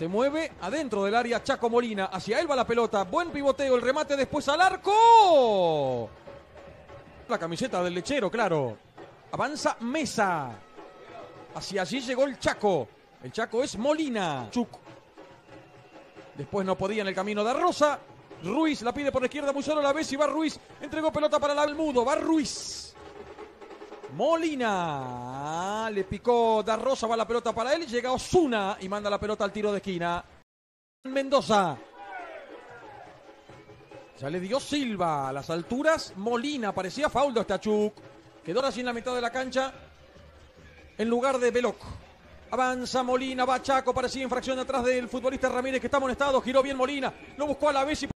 Se mueve adentro del área Chaco Molina. Hacia él va la pelota. Buen pivoteo. El remate después al arco. La camiseta del lechero, claro. Avanza Mesa. Hacia allí llegó el Chaco. El Chaco es Molina. Chuc. Después no podía en el camino de Rosa. Ruiz la pide por la izquierda, muy solo la vez y va Ruiz. Entregó pelota para el Mudo. Va Ruiz. Molina. Le picó Da Rosa, va la pelota para él. Llega Osuna y manda la pelota al tiro de esquina. Mendoza. Ya le dio Silva a las alturas. Molina, parecía foul de Stachuk. Quedó así en la mitad de la cancha en lugar de Veloc. Avanza Molina, va Chaco, parecía infracción atrás del futbolista Ramírez que está amonestado. Giró bien Molina, lo buscó a la vez y